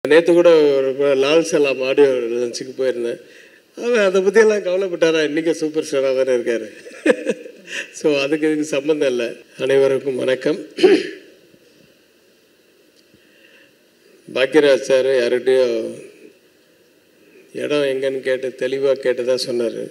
நேற்று கூட ஒரு லால் சலாம் ஆடியோ லஞ்சுக்கு போயிருந்தேன். அவர் அதை பற்றியெல்லாம் கவலைப்பட்டாரா? இன்றைக்கி சூப்பர் ஸ்டாராக தானே இருக்கார். ஸோ அதுக்கு இதுக்கு சம்மந்தம் இல்லை. அனைவருக்கும் வணக்கம். பாக்யராஜ் சார் யார்கிட்டையோ இடம் எங்கன்னு கேட்டு தெளிவாக கேட்டதாக சொன்னார்.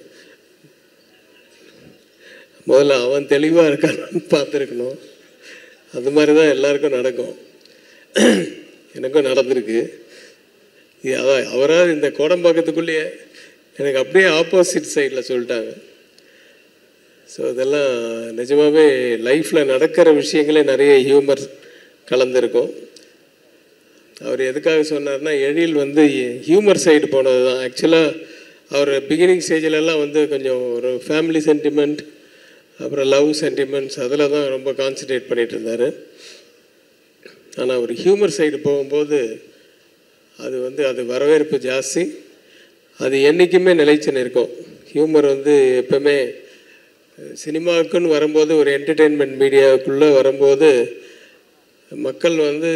முதல்ல அவன் தெளிவாக இருக்கான்னு பார்த்துருக்கணும். அது மாதிரி தான் எல்லாருக்கும் நடக்கும். எனக்கும் நடந்திருக்கு. அதான் அவராக இந்த கோடம்பாக்கத்துக்குள்ளேயே எனக்கு அப்படியே ஆப்போசிட் சைடில் சொல்லிட்டாங்க. ஸோ இதெல்லாம் நிஜமாகவே லைஃப்பில் நடக்கிற விஷயங்களே நிறைய ஹியூமர் கலந்துருக்கும். அவர் எதுக்காக சொன்னார்னா, எழில் வந்து ஹியூமர் சைடு போனது தான். ஆக்சுவலாக அவர் பிகினிங் ஸ்டேஜிலெல்லாம் வந்து கொஞ்சம் ஒரு ஃபேமிலி சென்டிமெண்ட், அப்புறம் லவ் சென்டிமெண்ட்ஸ் அதில் தான் ரொம்ப கான்சன்ட்ரேட் பண்ணிகிட்டு இருந்தார். ஆனால் அவர் ஹியூமர் சைடு போகும்போது அது வந்து அது வரவேற்பு ஜாஸ்தி. அது என்றைக்குமே நிலைச்சுன்னு இருக்கும். ஹியூமர் வந்து எப்போவுமே சினிமாவுக்குன்னு வரும்போது, ஒரு என்டர்டெயின்மெண்ட் மீடியாவுக்குள்ளே வரும்போது மக்கள் வந்து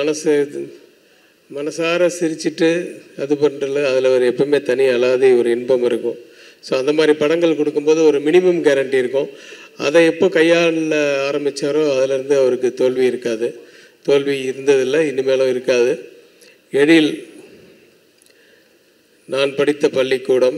மனசார சிரிச்சிட்டு அது பண்ணுறல அதில் ஒரு எப்பவுமே தனி அலாதி ஒரு இன்பம் இருக்கும். ஸோ அந்த மாதிரி படங்கள் கொடுக்கும்போது ஒரு மினிமம் கேரண்டி இருக்கும். அதை எப்போ கையாள ஆரம்பித்தாரோ அதிலேருந்து அவருக்கு தோல்வி இருக்காது. தோல்வி இருந்ததில்லை, இனிமேலும் இருக்காது. எழில், நான் படித்த பள்ளிக்கூடம்,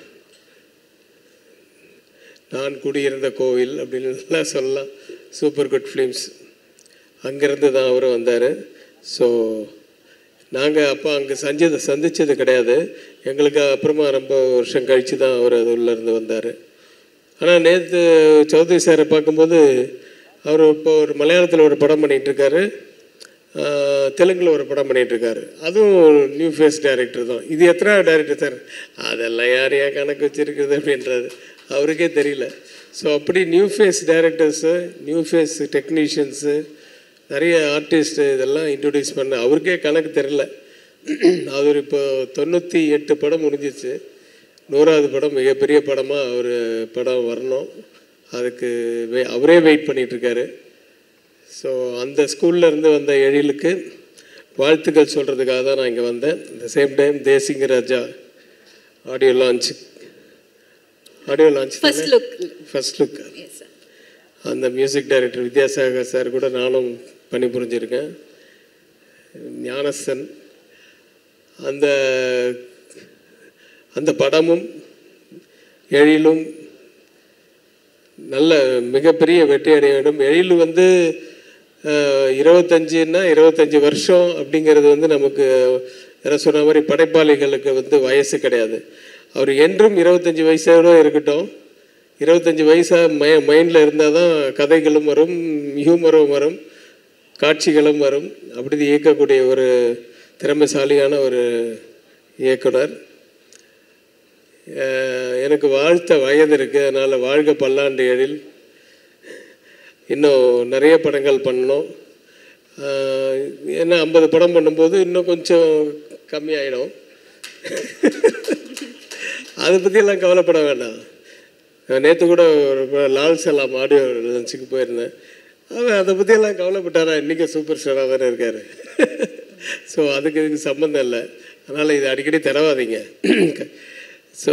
நான் குடியிருந்த கோவில் அப்படின்லாம் சொல்லலாம். சூப்பர் குட் ஃபிலிம்ஸ் அங்கேருந்து தான் அவரும் வந்தார். ஸோ நாங்கள் அப்போ அங்கே சந்தித்தது கிடையாது. எங்களுக்கு அப்புறமா ரொம்ப வருஷம் கழித்து தான் அவர் அது உள்ளேருந்து வந்தார். ஆனால் நேற்று சௌத்ரி சாரை பார்க்கும்போது அவர் இப்போ ஒரு மலையாளத்தில் ஒரு படம் பண்ணிகிட்ருக்காரு, தெலுங்கில் ஒரு படம் பண்ணிகிட்ருக்காரு. அதுவும் நியூ ஃபேஸ் டைரக்டர் தான். இது எத்தனை டைரக்டர் சார்? அதெல்லாம் யார் ஏன் கணக்கு வச்சுருக்குது அப்படின்றது அவருக்கே தெரியல. ஸோ அப்படி new face directors, new face technicians, நிறைய ஆர்டிஸ்ட்டு இதெல்லாம் இன்ட்ரடியூஸ் பண்ண அவருக்கே கணக்கு தெரில. அவர் இப்போ 98 படம் முடிஞ்சிச்சு. 100வது படம் மிகப்பெரிய படமாக அவர் படம் வரணும். அதுக்கு அவரே வெயிட் பண்ணிகிட்ருக்காரு. ஸோ அந்த ஸ்கூல்லேருந்து வந்த எழிலுக்கு வாழ்த்துக்கள் சொல்கிறதுக்காக தான் நான் இங்கே வந்தேன். இந்த same time Desingu Raja audio launch first look அந்த மியூசிக் டைரக்டர் வித்யாசாகர் சார் கூட நானும் பணிபுரிஞ்சிருக்கேன். ஞானசன் அந்த படமும் எழிலும் நல்ல மிகப்பெரிய வெற்றி அடைய வேண்டும். எழில் வந்து 25 வருஷம் அப்படிங்கிறது வந்து நமக்கு யாரும் சொன்ன மாதிரி படைப்பாளிகளுக்கு வந்து வயசு கிடையாது. அவர் என்றும் 25 வயசோட இருக்கட்டும். 25 வயசாக மைண்டில் இருந்தால் தான் கதைகளும் வரும், ஹியூமரும் வரும், காட்சிகளும் வரும். அப்படி இயக்கக்கூடிய ஒரு திறமைசாலியான ஒரு இயக்குனர். எனக்கு வாழ்த்த வயது இருக்குது. அதனால் வாழ்க பல்லாண்டு எழில். இன்னும் நிறைய படங்கள் பண்ணணும். ஏன்னா 50 படம் பண்ணும்போது இன்னும் கொஞ்சம் கம்மியாயிடும். அதை பற்றியெல்லாம் கவலைப்பட வேண்டாம். நேற்று கூட ஒரு லால் சலாம் ஆடியோ லஞ்சுக்கு போயிருந்தேன். அவர் அதை பற்றியெல்லாம் கவலைப்பட்டாரா? இன்றைக்கி சூப்பர் ஸ்டாராக தானே இருக்கார். ஸோ அதுக்கு இதுக்கு சம்மந்தம் இல்லை. அதனால் இதை அடிக்கடி தரவாதீங்க. ஸோ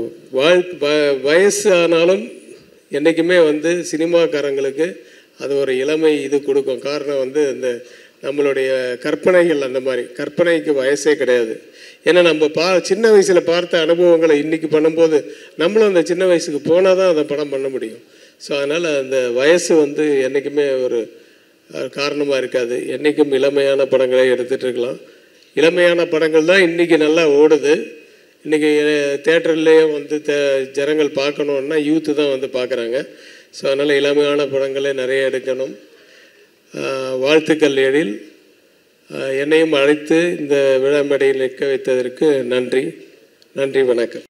வயசு ஆனாலும் என்றைக்குமே வந்து சினிமாக்காரங்களுக்கு அது ஒரு இளமை இது கொடுக்கும். காரணம் வந்து இந்த நம்மளுடைய கற்பனைகள், அந்த மாதிரி கற்பனைக்கு வயசே கிடையாது. ஏன்னா நம்ம சின்ன வயசில் பார்த்த அனுபவங்களை இன்றைக்கி பண்ணும்போது நம்மளும் அந்த சின்ன வயசுக்கு போனால் தான் அதை படம் பண்ண முடியும். ஸோ அதனால் அந்த வயசு வந்து என்றைக்குமே ஒரு காரணமாக இருக்காது. என்றைக்கும் இளமையான படங்களை எடுத்துகிட்டு இருக்கலாம். இளமையான படங்கள் தான் இன்றைக்கி நல்லா ஓடுது. இன்றைக்கி தேட்டர்லேயே வந்து ஜனங்கள் பார்க்கணுன்னா யூத்து தான் வந்து பார்க்குறாங்க. ஸோ அதனால் இளமையான படங்களே நிறைய எடுக்கணும். வாழ்த்துக்கள் எழில். என்னையும் அழைத்து இந்த விழா மேடையில் நிற்க வைத்ததற்கு நன்றி. வணக்கம்.